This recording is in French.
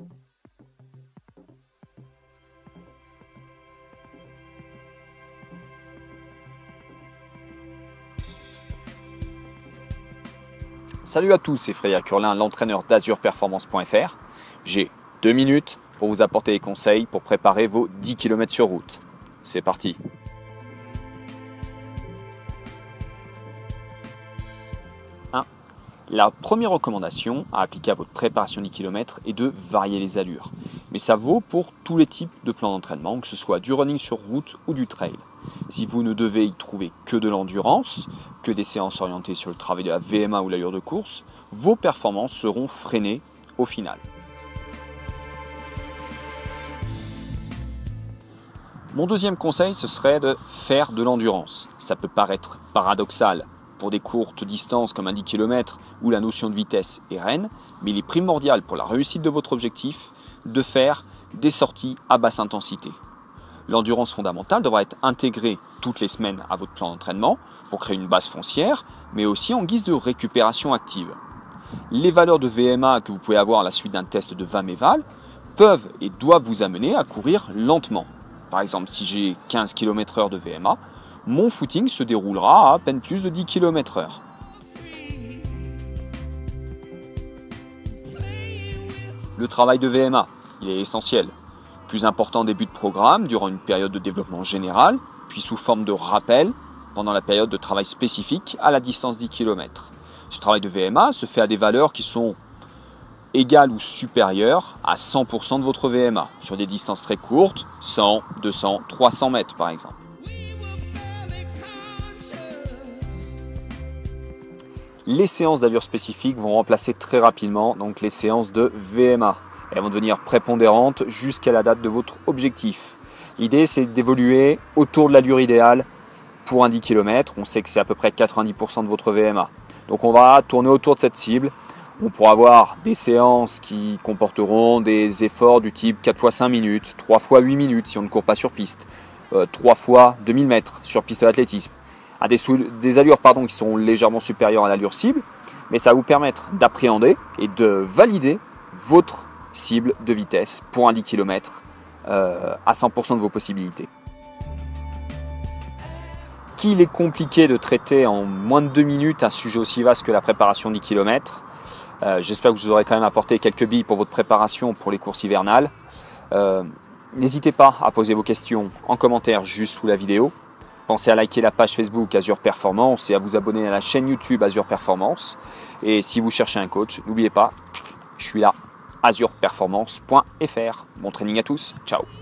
Salut à tous, c'est Frédéric Curlin, l'entraîneur d'azurperformance.fr. J'ai 2 minutes pour vous apporter des conseils pour préparer vos 10 km sur route. C'est parti. La première recommandation à appliquer à votre préparation 10 km est de varier les allures. Mais ça vaut pour tous les types de plans d'entraînement, que ce soit du running sur route ou du trail. Si vous ne devez y trouver que de l'endurance, que des séances orientées sur le travail de la VMA ou l'allure de course, vos performances seront freinées au final. Mon deuxième conseil, ce serait de faire de l'endurance. Ça peut paraître paradoxal pour des courtes distances comme un 10 km où la notion de vitesse est reine, mais il est primordial pour la réussite de votre objectif de faire des sorties à basse intensité. L'endurance fondamentale devra être intégrée toutes les semaines à votre plan d'entraînement pour créer une base foncière, mais aussi en guise de récupération active. Les valeurs de VMA que vous pouvez avoir à la suite d'un test de VAM-EVAL peuvent et doivent vous amener à courir lentement. Par exemple, si j'ai 15 km/h de VMA, mon footing se déroulera à peine plus de 10 km/h. Le travail de VMA, il est essentiel. Plus important en début de programme, durant une période de développement général, puis sous forme de rappel pendant la période de travail spécifique à la distance 10 km. Ce travail de VMA se fait à des valeurs qui sont égales ou supérieures à 100% de votre VMA, sur des distances très courtes, 100, 200, 300 mètres par exemple. Les séances d'allure spécifique vont remplacer très rapidement donc les séances de VMA. Elles vont devenir prépondérantes jusqu'à la date de votre objectif. L'idée, c'est d'évoluer autour de l'allure idéale pour un 10 km. On sait que c'est à peu près 90% de votre VMA. Donc on va tourner autour de cette cible. On pourra avoir des séances qui comporteront des efforts du type 4 fois 5 minutes, 3 fois 8 minutes si on ne court pas sur piste, 3 fois 2000 mètres sur piste d'athlétisme. À des allures qui sont légèrement supérieures à l'allure cible, mais ça va vous permettre d'appréhender et de valider votre cible de vitesse pour un 10 km à 100% de vos possibilités. Qu'il est compliqué de traiter en moins de 2 minutes un sujet aussi vaste que la préparation 10 km. J'espère que je vous aurai quand même apporté quelques billes pour votre préparation pour les courses hivernales. N'hésitez pas à poser vos questions en commentaire juste sous la vidéo. Pensez à liker la page Facebook Azur Performance et à vous abonner à la chaîne YouTube Azur Performance. Et si vous cherchez un coach, n'oubliez pas, je suis là, azurperformance.fr. Bon training à tous, ciao.